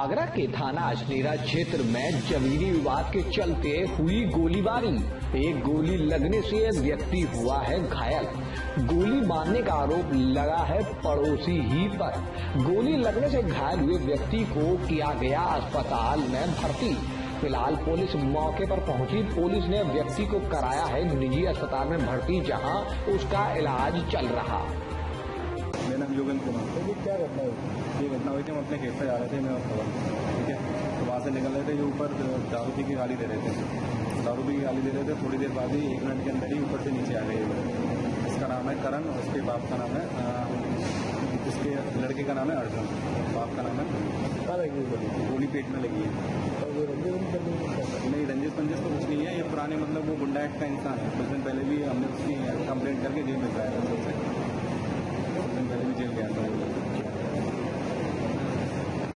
आगरा के थाना अजनेरा क्षेत्र में जमीनी विवाद के चलते हुई गोलीबारी। एक गोली लगने से एक व्यक्ति हुआ है घायल। गोली मारने का आरोप लगा है पड़ोसी ही पर। गोली लगने से घायल हुए व्यक्ति को किया गया अस्पताल में भर्ती। फिलहाल पुलिस मौके पर पहुंची। पुलिस ने व्यक्ति को कराया है निजी अस्पताल में भर्ती, जहां उसका इलाज चल रहा। मेरा नाम योगेंद्र कुमार। तो ये क्या घटना हुई? ये घटना हुई थी, हम अपने खेत से जा रहे थे, मैं और खबर, ठीक है। तो वहाँ से निकल रहे थे, जो ऊपर दारू पी की गाली दे रहे थे। दारू पी की गाली दे रहे थे, थोड़ी देर बाद ही 1 मिनट के अंदर ही ऊपर से नीचे आ गए। इसका नाम है करण और उसके बाप का नाम है इसके लड़के का नाम है अर्जुन, बाप का नाम है। क्या लगी गोली पेट में लगी है। और वो नहीं, रंजिश पंजिश तो कुछ नहीं है। ये पुराने मतलब वो गुंडा एक्ट का इंसान है। कुछ दिन पहले भी हमने उसकी कंप्लेंट करके जेल में कराया था।